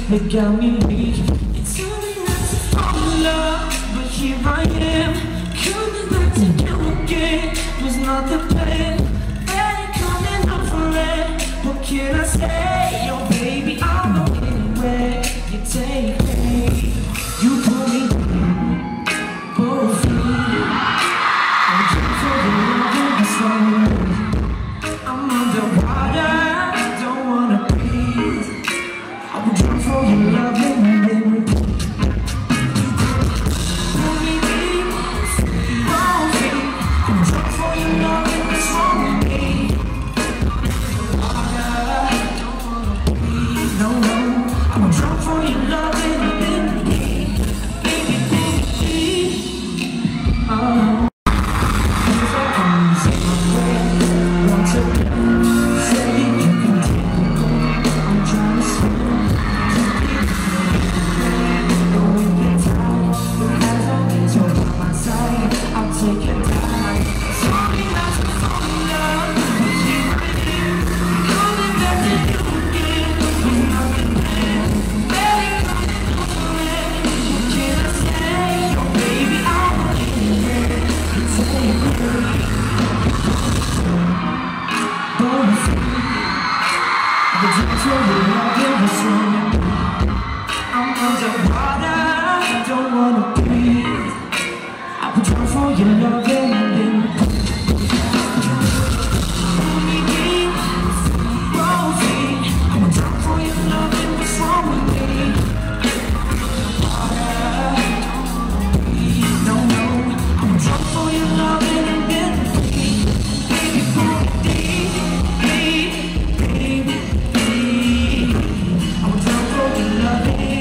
that got me weak. You told me not to fall in love, but here I am, coming back to you again. Was not the plan, barely coming up for it. What can I say? Oh baby, I'll go anywhere you take me. You pull me both feet. I'm just for the love of the slow. I'm underwater, don't wanna breathe. I would drown for your love and then repeat. Pull me deep, both feet. I'm drunk for your love and what's wrong with me? Water, don't wanna breathe, no, no. I'm drunk for your love and then repeat. Baby, oh. I'm underwater, don't wanna breathe. I would drown for your love and then pull me deep, both feet. I would drown for your love and what's wrong with me? Water, don't wanna breathe, no, no. I would drown for your love and then baby, pull me deep, deep, baby, deep. I would drown for your love and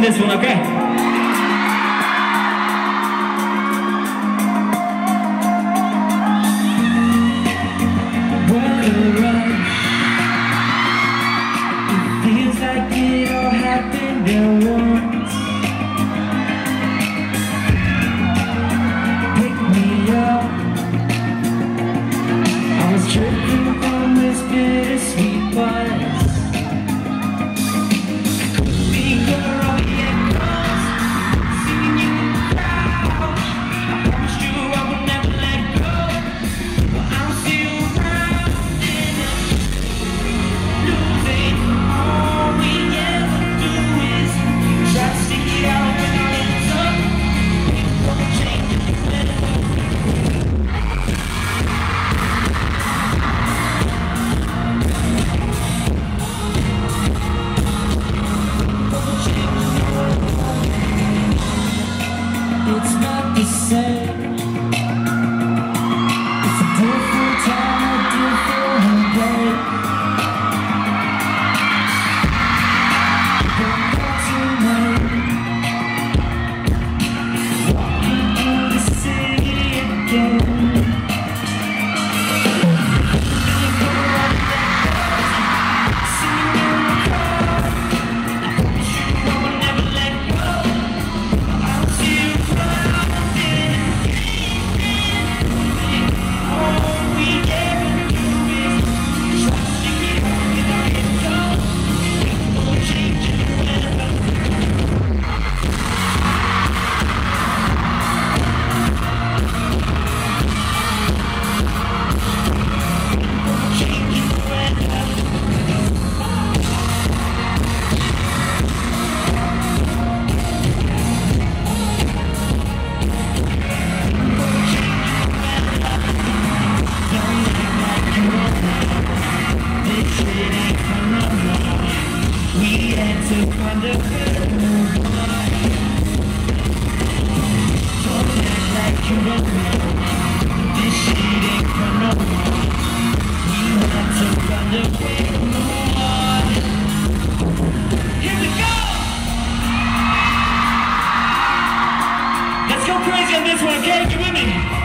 this one, okay? What a rush. It feels like it all happened at once. Pick me up. I was tripping on this bittersweet buzz. It's not the same. It's a different time, a different day. But that's your name. Walking through the city again. Let's go crazy on this one, okay? You with me?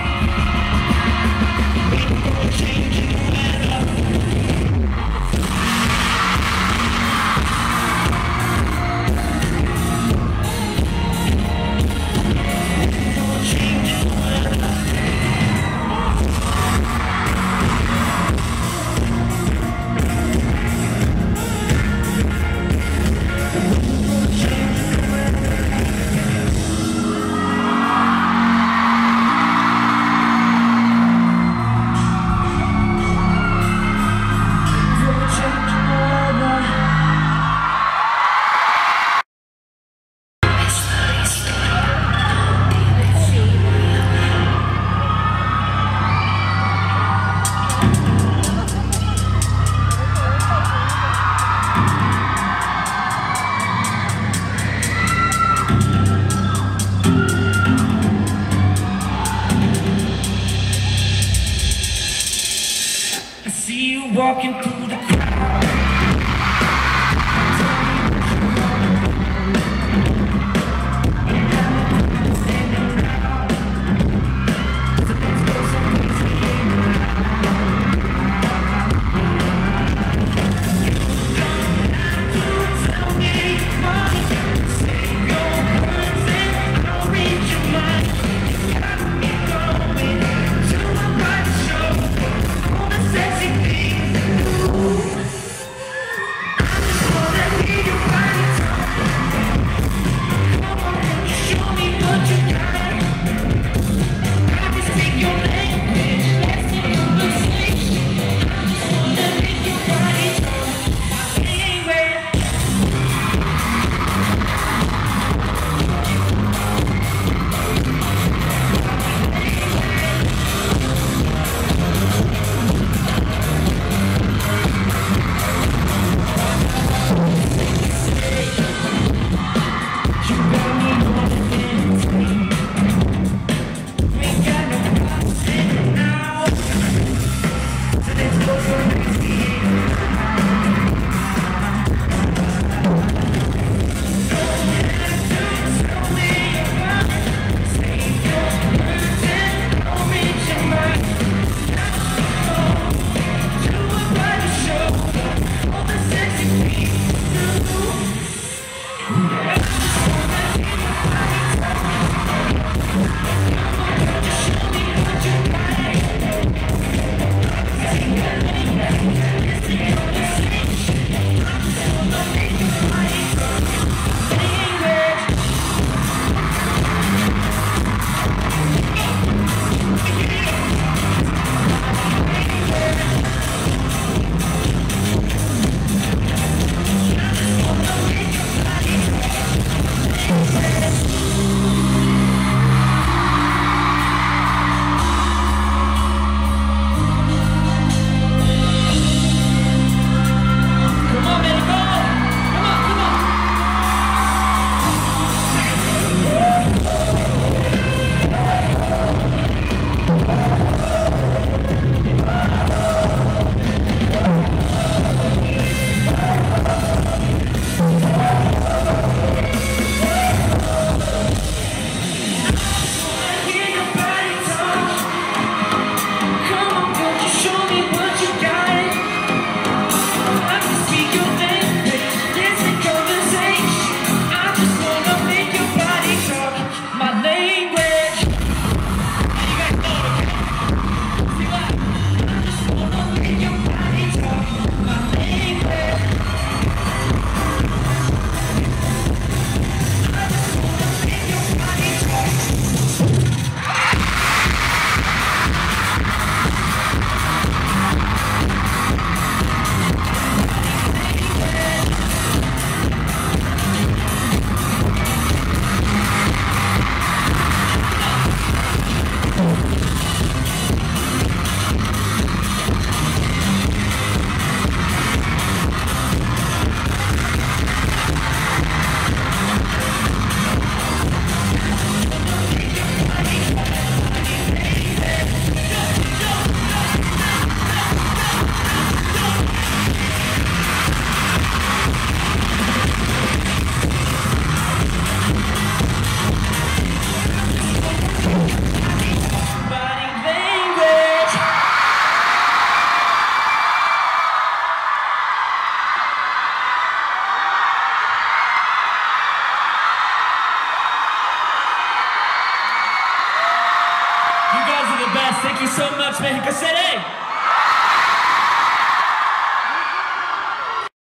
Walking through the crowd. Sexy things. so much, Mexico City!